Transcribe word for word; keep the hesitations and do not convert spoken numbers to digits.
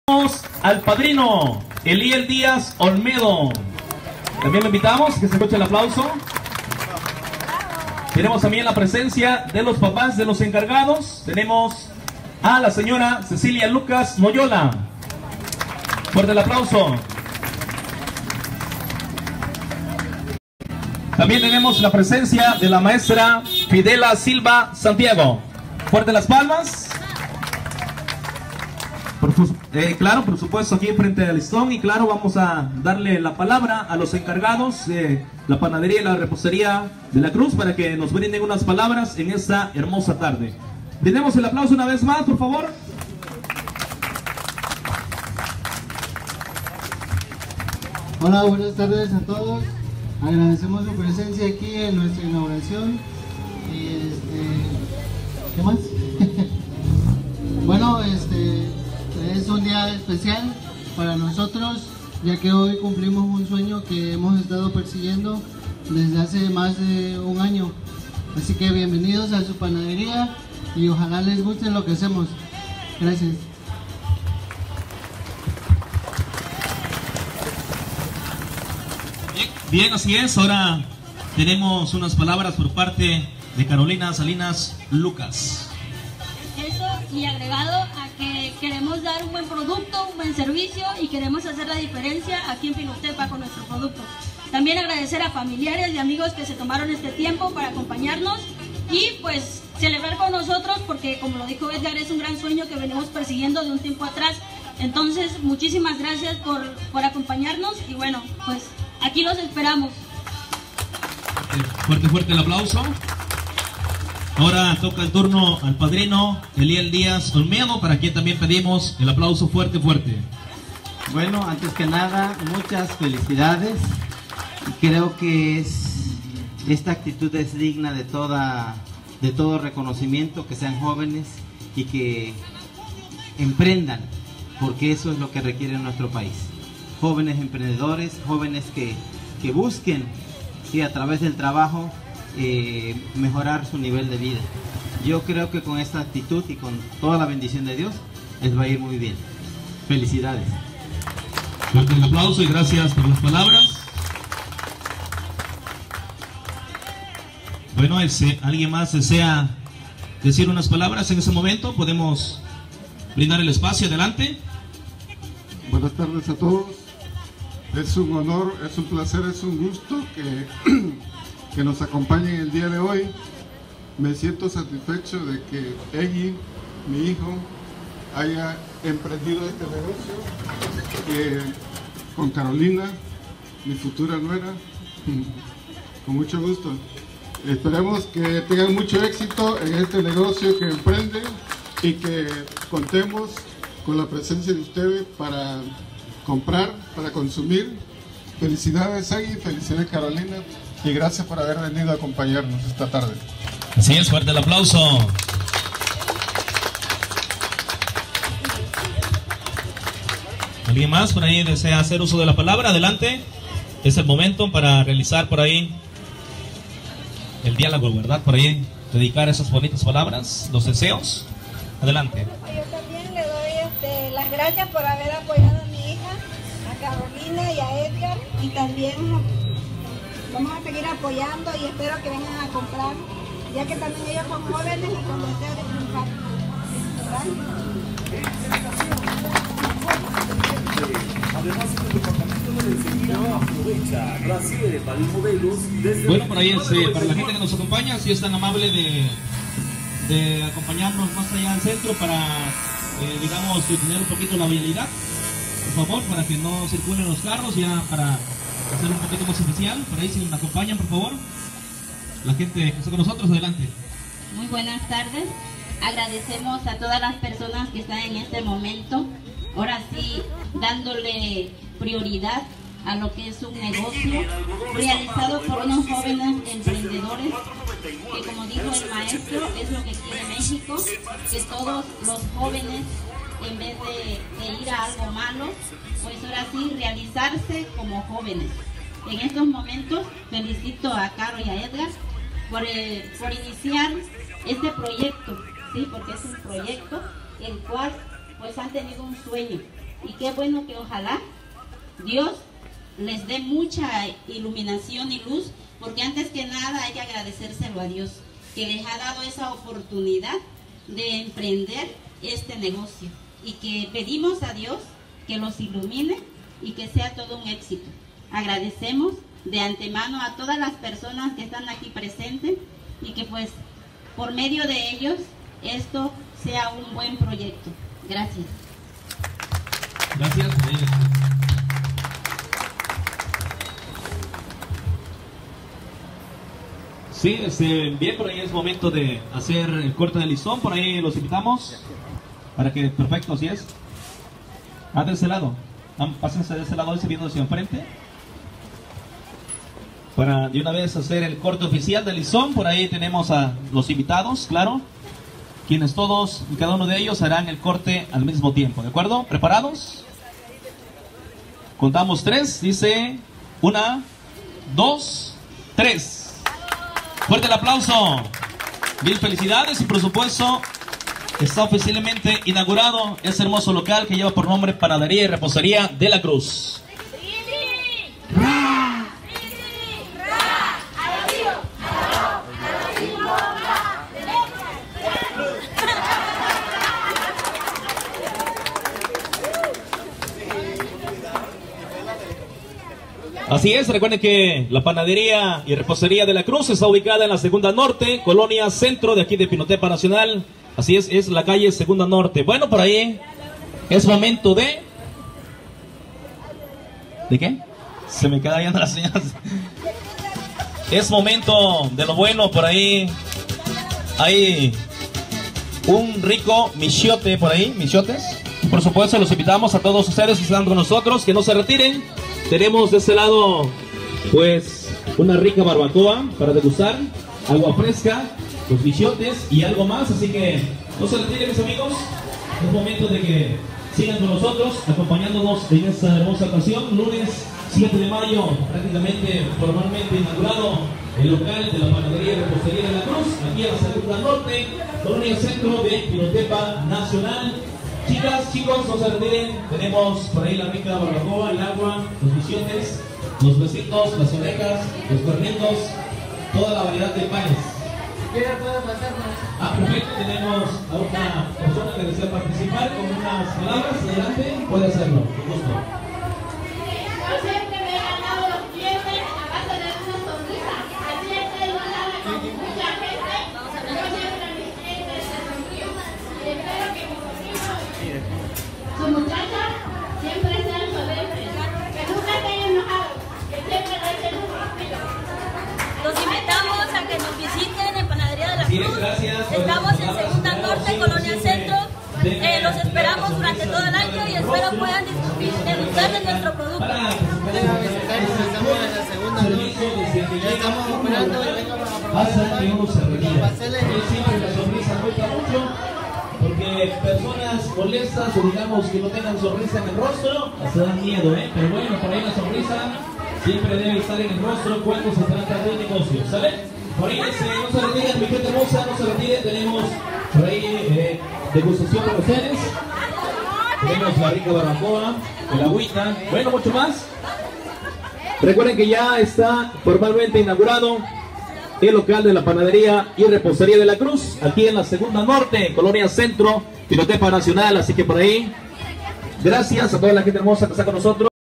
Al padrino Eliel Díaz Olmedo. También le invitamos que se escuche el aplauso. Tenemos también la presencia de los papás de los encargados. Tenemos a la señora Cecilia Lucas Moyola. Fuerte el aplauso. También tenemos la presencia de la maestra Fidela Silva Santiago. Fuerte las palmas. Por, eh, claro, por supuesto, aquí frente al listón. Y claro, vamos a darle la palabra a los encargados de la panadería y la repostería de la Cruz para que nos brinden unas palabras en esta hermosa tarde. Brindemos el aplauso una vez más, por favor. Hola, buenas tardes a todos. Agradecemos su presencia aquí en nuestra inauguración. Y este, ¿qué más? Bueno, este es un día especial para nosotros, ya que hoy cumplimos un sueño que hemos estado persiguiendo desde hace más de un año. Así que bienvenidos a su panadería y ojalá les guste lo que hacemos. Gracias. Bien, bien, así es. Ahora tenemos unas palabras por parte de Carolina Salinas Lucas. Eso, y agregado a que queremos dar un buen producto, un buen servicio y queremos hacer la diferencia aquí en Pinotepa con nuestro producto. También agradecer a familiares y amigos que se tomaron este tiempo para acompañarnos y pues celebrar con nosotros, porque como lo dijo Edgar, es un gran sueño que venimos persiguiendo de un tiempo atrás. Entonces, muchísimas gracias por, por acompañarnos y bueno, pues aquí los esperamos. Fuerte, fuerte el aplauso. Ahora toca el turno al padrino Eliel Díaz Olmedo, para quien también pedimos el aplauso fuerte, fuerte. Bueno, antes que nada, muchas felicidades. Creo que es, esta actitud es digna de, toda, de todo reconocimiento, que sean jóvenes y que emprendan, porque eso es lo que requiere nuestro país. Jóvenes emprendedores, jóvenes que, que busquen, sí, a través del trabajo, Eh, mejorar su nivel de vida. Yo creo que con esta actitud y con toda la bendición de Dios les va a ir muy bien. Felicidades. Fuerte el aplauso y gracias por las palabras. Bueno, ese, ¿alguien más desea decir unas palabras en ese momento? Podemos brindar el espacio. Adelante. Buenas tardes a todos. Es un honor, es un placer, es un gusto que que nos acompañen el día de hoy. Me siento satisfecho de que Egui, mi hijo, haya emprendido este negocio eh, con Carolina, mi futura nuera, con mucho gusto. Esperemos que tengan mucho éxito en este negocio que emprenden y que contemos con la presencia de ustedes para comprar, para consumir. Felicidades Egui, felicidades Carolina. Y gracias por haber venido a acompañarnos esta tarde. Así es, fuerte el aplauso. ¿Alguien más por ahí desea hacer uso de la palabra? Adelante. Es el momento para realizar por ahí el diálogo, ¿verdad? Por ahí dedicar esas bonitas palabras, los deseos. Adelante. Yo también le doy este, las gracias por haber apoyado a mi hija, a Carolina y a Edgar, y también vamos a seguir apoyando y espero que vengan a comprar, ya que también ellos son jóvenes y con deseo de triunfar. Bueno, por ahí es, eh, para la gente que nos acompaña, si es tan amable de, de acompañarnos más allá del centro para, eh, digamos, tener un poquito la vialidad, por favor, para que no circulen los carros, ya para hacer un poquito más especial. Por ahí si nos acompañan, por favor, la gente que está con nosotros, adelante. Muy buenas tardes, agradecemos a todas las personas que están en este momento, ahora sí dándole prioridad a lo que es un negocio realizado por unos jóvenes emprendedores que, como dijo el maestro, es lo que quiere México, que todos los jóvenes, en vez de, de ir a algo malo, pues ahora sí realizarse como jóvenes. En estos momentos felicito a Caro y a Edgar por, eh, por iniciar este proyecto, ¿sí? Porque es un proyecto el cual pues han tenido un sueño, y qué bueno que ojalá Dios les dé mucha iluminación y luz, porque antes que nada hay que agradecérselo a Dios, que les ha dado esa oportunidad de emprender este negocio, y que pedimos a Dios que los ilumine y que sea todo un éxito. Agradecemos de antemano a todas las personas que están aquí presentes, y que pues por medio de ellos esto sea un buen proyecto. Gracias. Gracias. Sí, este, bien, por ahí es momento de hacer el corte de listón. Por ahí los invitamos para que, perfecto, así es. Ah, de ese lado. Pásense de ese lado y se viendo hacia enfrente, para de una vez hacer el corte oficial del listón. Por ahí tenemos a los invitados, claro, quienes todos y cada uno de ellos harán el corte al mismo tiempo, ¿de acuerdo? ¿Preparados? Contamos tres, dice una, dos, tres. Fuerte el aplauso. Mil felicidades, y por supuesto está oficialmente inaugurado ese hermoso local que lleva por nombre Panadería y Repostería de la Cruz. Así es, recuerden que la Panadería y Repostería de la Cruz está ubicada en la Segunda Norte, Colonia Centro de aquí de Pinotepa Nacional. Así es, es la calle Segunda Norte. Bueno, por ahí es momento de... ¿De qué? Se me queda viendo las señas. Es momento de lo bueno. Por ahí hay un rico michiote por ahí, michiotes. Por supuesto, los invitamos a todos ustedes que están con nosotros, que no se retiren. Tenemos de este lado, pues, una rica barbacoa para degustar, agua fresca, los bichotes y algo más. Así que no se retiren, mis amigos. Es momento de que sigan con nosotros, acompañándonos en esta hermosa ocasión. Lunes siete de mayo, prácticamente formalmente inaugurado el local de la Panadería y Repostería de la Cruz, aquí en la Segunda Norte, Colonia Centro de Pinotepa Nacional. Chicas, chicos, no se retiren. Tenemos por ahí la rica barbacoa, el agua, los bichotes, los besitos, las orejas, los cuernitos, toda la variedad de panes. Ah, perfecto, tenemos a otra persona que desea participar con unas palabras. Adelante, puede hacerlo, con gusto. Yo siempre me he ganado los clientes a base de una sonrisa. Así es que lo hagan con mucha gente. Yo siempre a mis clientes les sonrío. Y espero que mi sobrino y su muchacha siempre sean solemnes. Que nunca estén enojados. Que siempre reciben un respiro. Los invitamos a que nos visiten en Panadería de la Sí, Cruz. gracias. Estamos en Segunda Norte, Colonia Centro. Eh, los esperamos durante todo el año y espero puedan disfrutar de nuestro producto. Vengan a visitarnos, estamos en la Segunda Norte. Ya estamos operando y vengan a Hasta que uno se retira. los pasteles. Yo siempre la sonrisa cuenta mucho, porque personas molestas o digamos que no tengan sonrisa en el rostro, se dan miedo, ¿eh? Pero bueno, por ahí la sonrisa siempre debe estar en el rostro cuando se trata de un negocio, ¿sale? Por ahí este, no se retiren, mi gente hermosa, no se retiren. Tenemos por ahí eh, degustación para ustedes. Tenemos la rica barbacoa, el agüita, bueno, mucho más. Recuerden que ya está formalmente inaugurado el local de la Panadería y Repostería de la Cruz, aquí en la Segunda Norte, Colonia Centro, Pinotepa Nacional. Así que por ahí, gracias a toda la gente hermosa que está con nosotros.